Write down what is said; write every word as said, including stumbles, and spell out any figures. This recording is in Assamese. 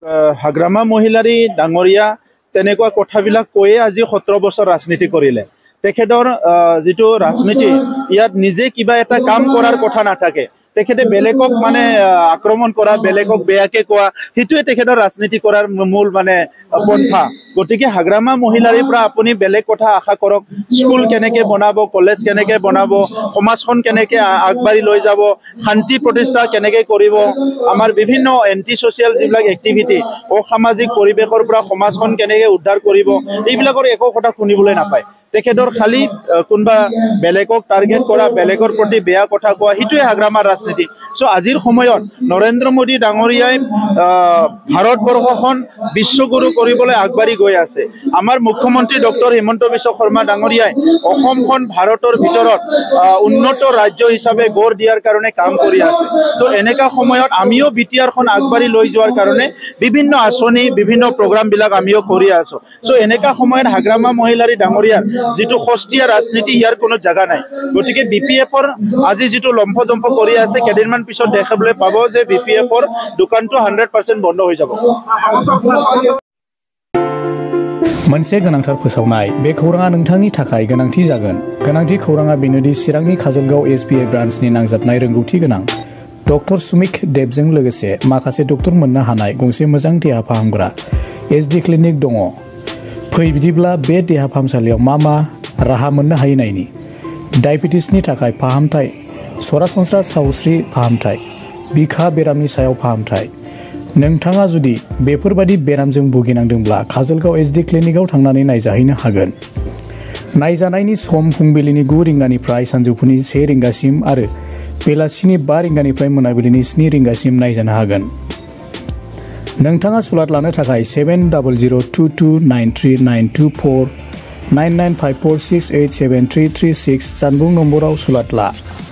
হাগ্ৰামা মহিলাৰী ডাঙৰীয়া তেনেকুৱা কথাবিলাক কৈয়ে আজি সতৰ বছৰ ৰাজনীতি কৰিলে। তেখেতৰ যিটো ৰাজনীতি ইয়াত নিজে কিবা এটা কাম কৰাৰ কথা নাথাকে, তেখেতে বেলেগক মানে আক্ৰমণ কৰা, বেলেগক বেয়াকে কোৱা, সেইটোৱে তেখেতৰ ৰাজনীতি কৰাৰ মূল মানে পন্থা। গতিকে হাগ্ৰামা মহিলাৰীৰ পৰা আপুনি বেলেগ কথা আশা কৰক। স্কুল কেনেকে বনাব, কলেজ কেনেকে বনাব, সমাজখন কেনেকে আগবাঢ়ি লৈ যাব, শান্তি প্ৰতিষ্ঠা কেনেকে কৰিব, আমাৰ বিভিন্ন এণ্টি ছ'চিয়েল যিবিলাক এক্টিভিটি, অসামাজিক পৰিৱেশৰ পৰা সমাজখন কেনেকে উদ্ধাৰ কৰিব, এইবিলাকৰ একো কথা শুনিবলৈ নাপায়। তেখেতৰ খালি কোনোবা বেলেগক টাৰ্গেট কৰা, বেলেগৰ প্ৰতি বেয়া কথা কোৱা, সেইটোৱে হাগ্ৰামাৰ ৰাজনীতি। চ' আজিৰ সময়ত নৰেন্দ্ৰ মোদী ডাঙৰীয়াই ভাৰতবৰ্ষখন বিশ্বগুৰু কৰিবলৈ আগবাঢ়ি গৈ আছে। আমাৰ মুখ্যমন্ত্ৰী ডক্টৰ হিমন্ত বিশ্ব শৰ্মা ডাঙৰীয়াই অসমখন ভাৰতৰ ভিতৰত উন্নত ৰাজ্য হিচাপে গঢ় দিয়াৰ কাৰণে কাম কৰি আছে। তো এনেকুৱা সময়ত আমিও বি টি আৰখন আগবাঢ়ি লৈ যোৱাৰ কাৰণে বিভিন্ন আঁচনি, বিভিন্ন প্ৰগ্ৰামবিলাক আমিও কৰি আছোঁ। চ' এনেকুৱা সময়ত হাগ্ৰামা মহিলাৰী ডাঙৰীয়াৰ যিটো সস্তীয়া ৰাজনীতি, ইয়াৰ কোনো জেগা নাই। গতিকে বি পি এফৰ আজি যিটো লম্ফজম্ফ কৰি আছে, কেইদিনমান পিছত দেখাবলৈ পাব যে বি পি এফৰ দোকানটো হাণ্ড্ৰেড পাৰ্চেণ্ট বন্ধ হৈ যাব। मोनसे गोनांथार फोसावनाय। बे खौराङा नोंथांनि थाखाय गोनांथि जागोन। गोनांथि खौराङा बेनोदि चिरांनि काजलगाव एस बि आइ ब्रान्चनि नांजाबनाय रोंगौथि गोनां डक्टर सुमिक देबजों लोगोसे माखासे डक्टर मोननो हानाय गंसे मोजां देहा फाहामग्रा एस डि क्लिनिक दङ। फै बिदिब्ला बे देहा फाहामसालियाव मा मा राहा मोननो हायो नायनि। डायबेटिसनि थाखाय फाहामथाय, सरासनस्रा सावस्रि फाहामथाय, बिखा बेरामनि सायाव फाहामथाय। नोंथाङा जुदि बेफोरबादि बेरामजों भुगिनांदोंब्ला काजलगाव एस डि क्लिनिकआव थांनानै नायजाहैनो हागोन। नायजानायनि सम फुंबिलिनि गु रिंगानिफ्राय सानजौफुनि से रिंगासिम आरो बेलासिनि बा रिंगानिफ्राय मोनाबिलिनि स्नि रिंगासिम नायजानो हागोन। नोंथाङा सुलाद लानो थाखाय seven double zero' two two nine three nine two four nine nine five four six eight seven three three six जानबुं नम्बराव सुलाद ला।